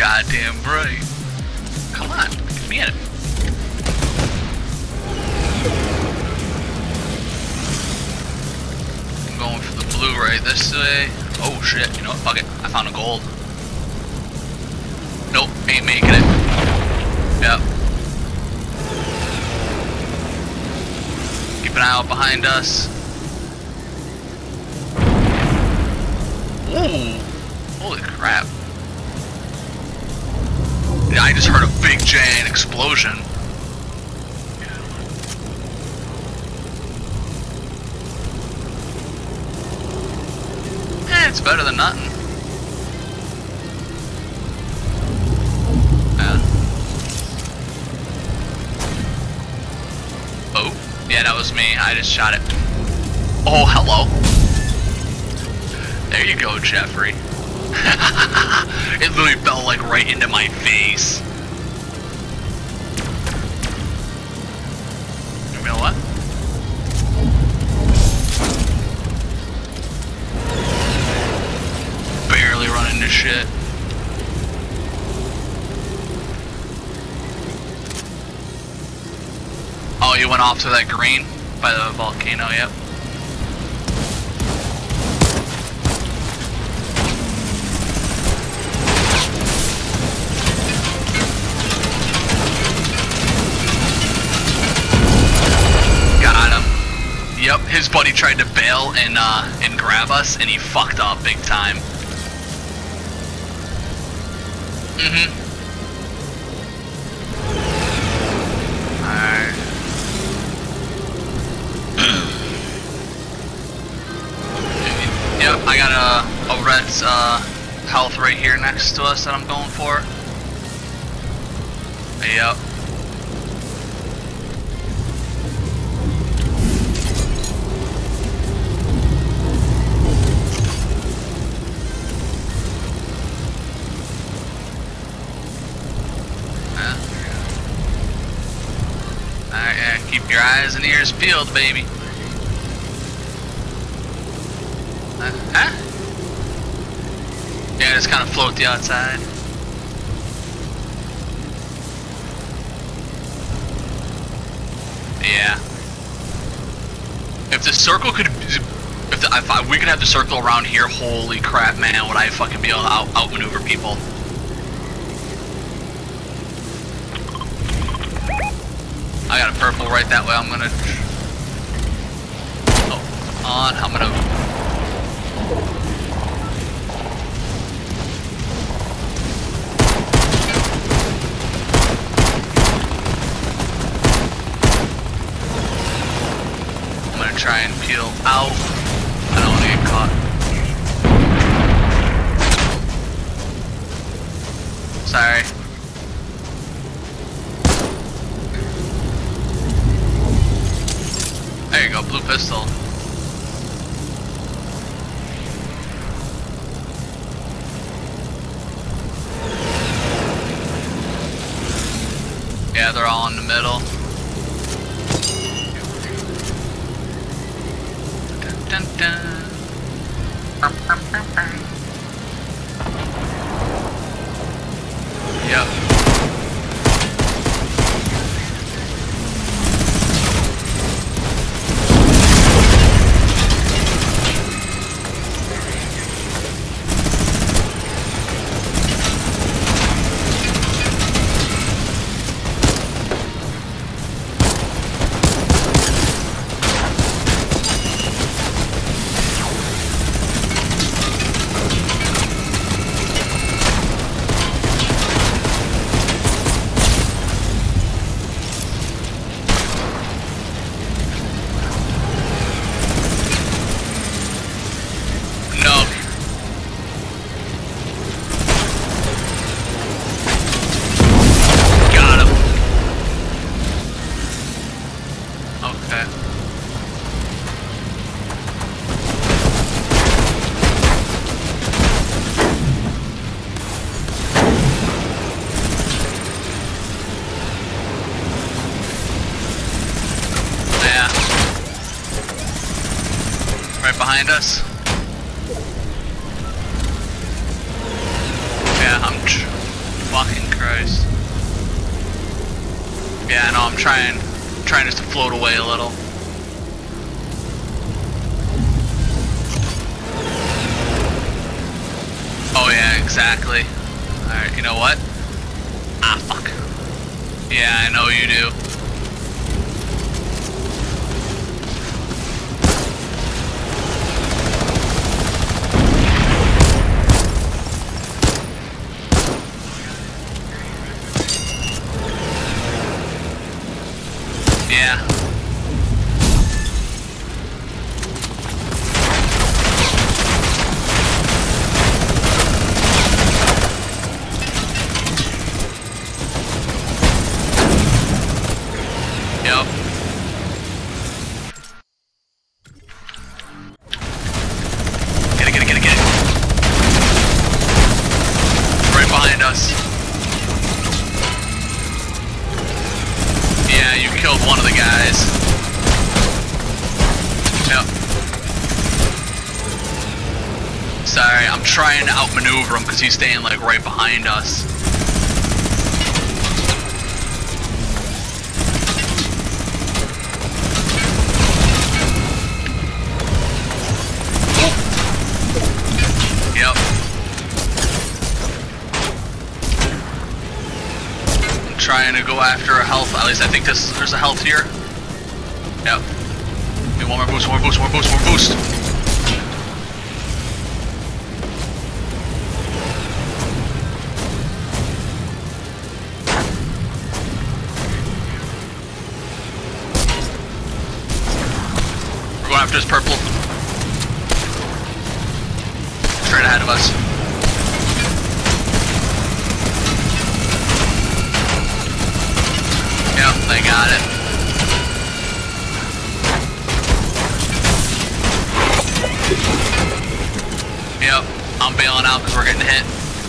goddamn right. Come on, get me in it. I'm going for the blue right this way. Oh shit, you know what, fuck it. I found a gold. Nope, ain't making it. Yep. Keep an eye out behind us. Ooh, holy crap. Yeah, I just heard a big giant explosion. It's better than nothing. Oh, yeah, that was me. I just shot it. Oh, hello. There you go, Jeffrey. It literally fell like right into my face. You know what? Barely running into shit. Oh, you went off to that green by the volcano, yep. Yep, his buddy tried to bail and grab us, and he fucked up big time. Alright. Yep, I got a red's health right here next to us that I'm going for. Yep. Keep your eyes and ears peeled, baby. Huh? Yeah, just kind of float the outside. Yeah. If the circle could, if we could have the circle around here, holy crap, man, would I fucking be able to outmaneuver people? I got a purple right that way. I'm gonna. Oh, on. I'm gonna. I'm gonna try and peel out. I don't want to get caught. Sorry. There you go, blue pistol. Yeah, they're all in the middle. Dun, dun, dun. Yep. Behind us. Yeah, Yeah, I know. I'm trying just to float away a little. Oh yeah, exactly. Alright, you know what? Ah, fuck. Yeah, I know you do. Yeah. Yep. Get it. Right behind us. Yeah, you killed one of the guys. Yep. Sorry, I'm trying to outmaneuver him because he's staying like right behind us. Yep. I'm trying to go after a health. At least I think there's a health here. Yep. Hey, one more boost. We're going after this purple. Straight ahead of us. Yep, they got it. Yep, I'm bailing out because we're getting hit.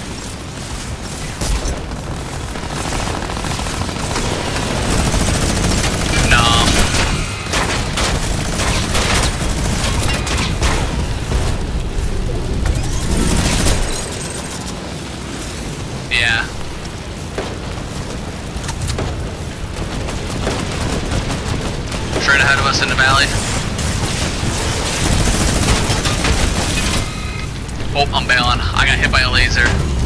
No. Yeah. Straight ahead of us in the valley. Oh, I'm bailing. I got hit by a laser.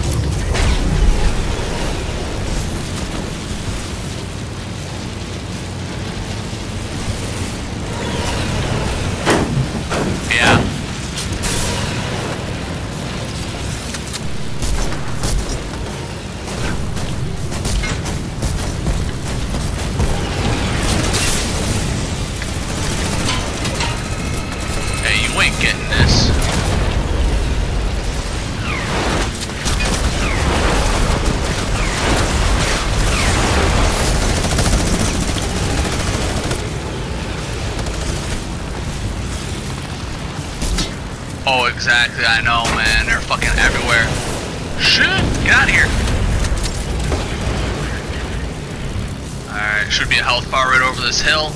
Yeah. Hey, you ain't getting this. Oh, exactly. I know, man. They're fucking everywhere. Shit! Get out of here. Alright, should be a health bar right over this hill.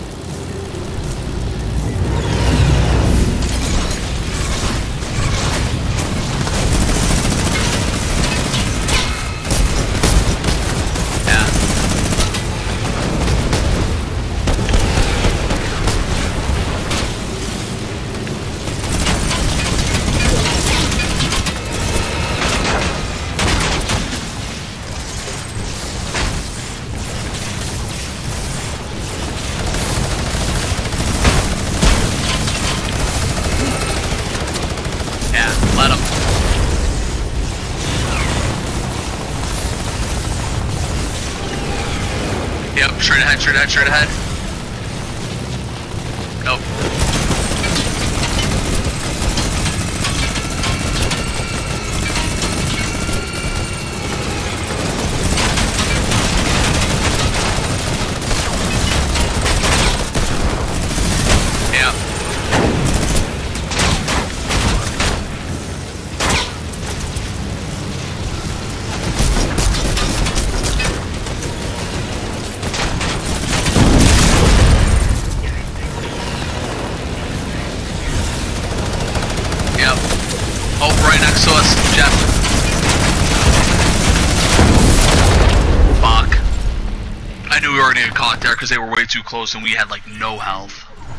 Let him. Yep, straight ahead. Nope. Yep. Oh, right next to us, Jeff. Fuck. I knew we were gonna get caught there because they were way too close and we had like no health.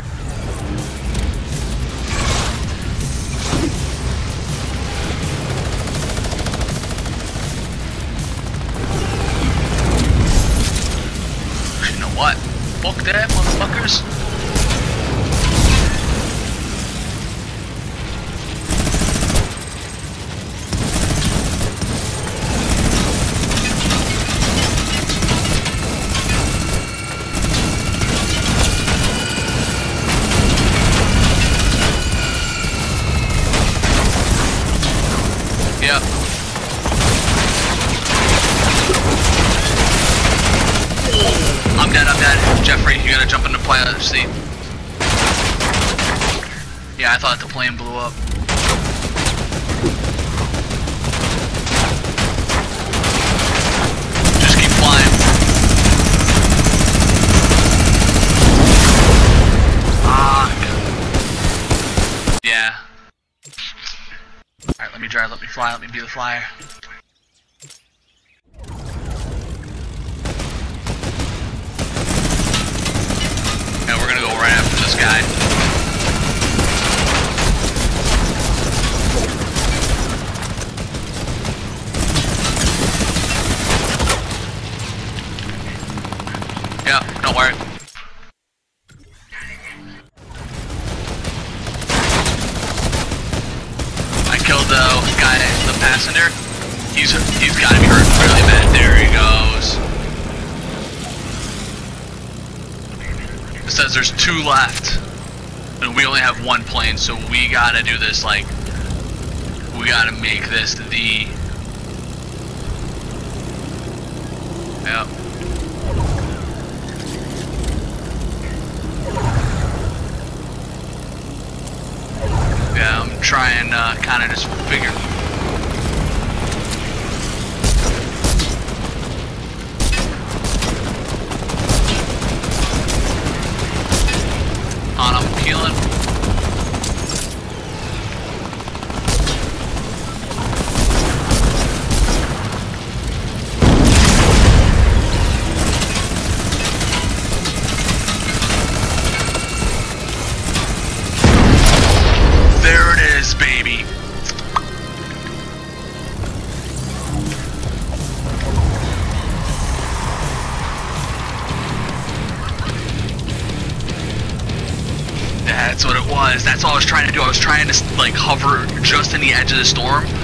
You know what? Fuck that, motherfuckers. Yep. I'm dead. Jeffrey, you gotta jump in the pilot seat. Yeah, I thought the plane blew up. Just keep flying. Yeah. Alright, let me drive, let me fly, let me be the flyer. And we're gonna go right after this guy. Yeah, don't worry. I killed the guy, the passenger. He's gotta be hurt really bad. There he goes. It says there's 2 left. And we only have 1 plane, so we gotta do this like, we gotta make this the... Yep. Yeah, I'm trying to kind of just figure... On, I'm peeling. There it is, baby. That's what it was. That's all I was trying to do. I was trying to like hover just in the edge of the storm